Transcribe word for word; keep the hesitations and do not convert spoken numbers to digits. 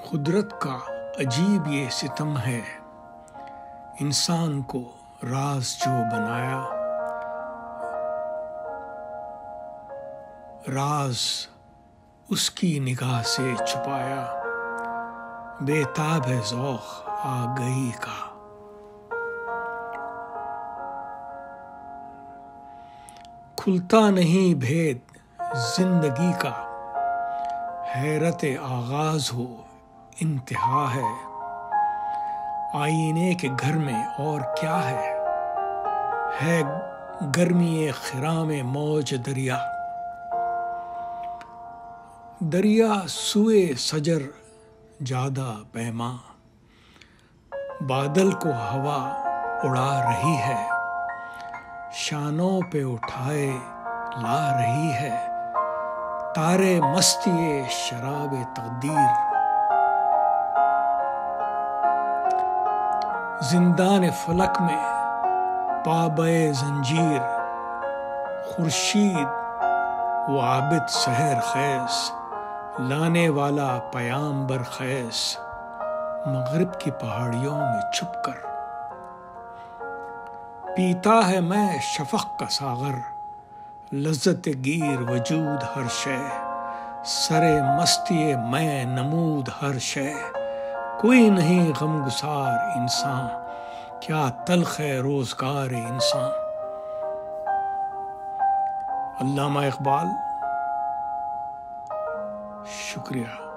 قدرت کا عجیب یہ ستم ہے، انسان کو راز جو بنایا، راز اس کی نگاہ سے چھپایا، بے تاب ہے ذوق آگہی کا۔ کھلتا نہیں بھید زندگی کا، حیرت آغاز ہو انتہا ہے، آئینے کے گھر میں اور کیا ہے، ہے گرمی خرام موج دریا۔ دریا سوئے سجر جادہ پیما، بادل کو ہوا اڑا رہی ہے، شانوں پہ اٹھائے لا رہی ہے، تارے مستی شراب تقدیر۔ زندان فلک میں پابے زنجیر، خورشید و عابد سحر خیز، لانے والا پیام برخیز، مغرب کی پہاڑیوں میں چھپ کر۔ پیتا ہے میں شفق کا ساغر، لذت گیر وجود ہر شے، سرے مستی میں نمود ہر شے، کوئی نہیں غمگسار انسان، کیا تلخ ہے روزگار انسان۔ علامہ اقبال، شکریہ۔